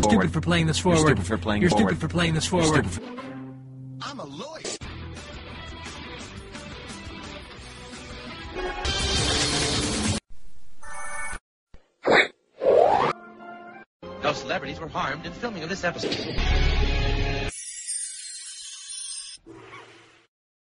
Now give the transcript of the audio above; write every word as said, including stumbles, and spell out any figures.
stupid for playing this forward. You're stupid for playing You're forward. stupid for playing this forward. For... I'm a lawyer. No celebrities were harmed in filming of this episode.